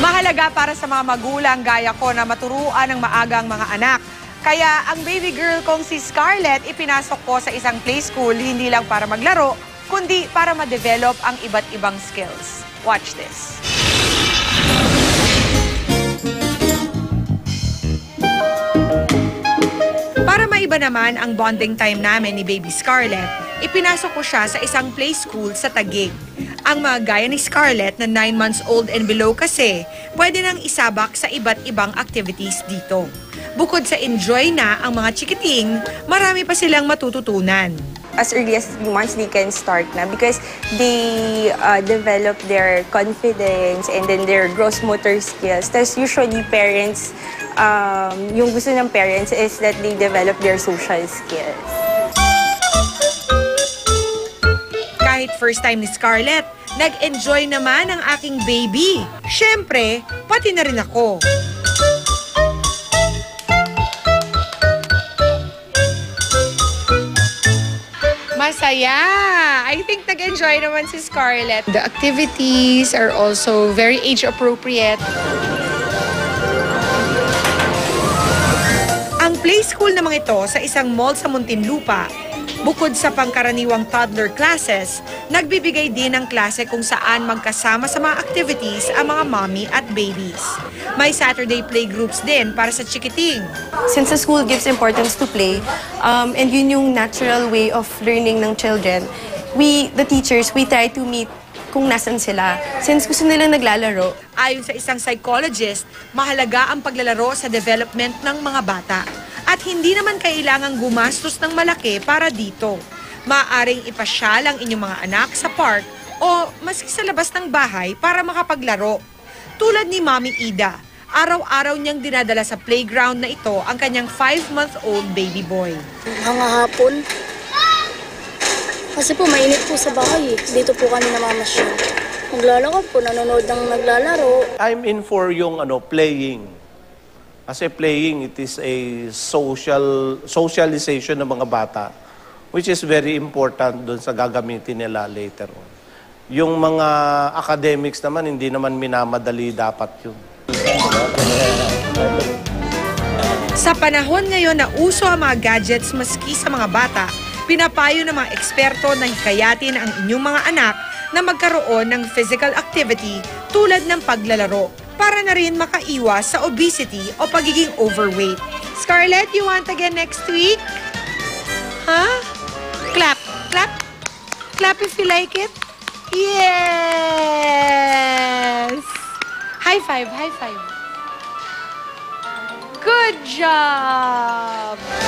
Mahalaga para sa mga magulang gaya ko na maturuan ng maagang mga anak. Kaya ang baby girl kong si Scarlett ipinasok ko sa isang play school hindi lang para maglaro, kundi para ma-develop ang iba't ibang skills. Watch this. Para maiba naman ang bonding time namin ni baby Scarlett, ipinasok ko siya sa isang play school sa Taguig. Ang mga gaya ni Scarlett na 9 months old and below kasi, pwede nang isabak sa iba't ibang activities dito. Bukod sa enjoy na ang mga chikiting, marami pa silang matututunan. As early as 3 months, they can start na because they develop their confidence and then their gross motor skills. Tapos usually parents, yung gusto ng parents is that they develop their social skills. Kahit first time ni Scarlett, nag-enjoy naman ang aking baby. Siyempre, pati na rin ako. Masaya! I think nag-enjoy naman si Scarlett. The activities are also very age-appropriate. Ang play school namang ito sa isang mall sa Muntinlupa. Bukod sa pangkaraniwang toddler classes, nagbibigay din ng klase kung saan magkasama sa mga activities ang mga mommy at babies. May Saturday play groups din para sa chikiting. Since the school gives importance to play, and yun yung natural way of learning ng children, the teachers, we try to meet kung nasan sila. Since gusto nilang naglalaro. Ayon sa isang psychologist, mahalaga ang paglalaro sa development ng mga bata. At hindi naman kailangang gumastos ng malaki para dito. Maaaring ipasyal ang inyong mga anak sa park o maski sa labas ng bahay para makapaglaro. Tulad ni Mami Ida, araw-araw niyang dinadala sa playground na ito ang kanyang 5-month-old baby boy. Mga hapon. Kasi po mainit po sa bahay. Dito po kami namamasyal. Naglalaro po, nanonood ng naglalaro. I'm in for yung playing. Kasi playing, it is a socialization ng mga bata, which is very important doon sa gagamitin nila later on. Yung mga academics naman, hindi naman minamadali dapat yun. Sa panahon ngayon na uso ang mga gadgets maski sa mga bata, pinapayo ng mga eksperto na hikayatin ang inyong mga anak na magkaroon ng physical activity tulad ng paglalaro para na rin makaiwas sa obesity o pagiging overweight. Scarlett, you want again next week? Huh? Clap, clap. Clap if you like it. Yes! High five, high five. Good job!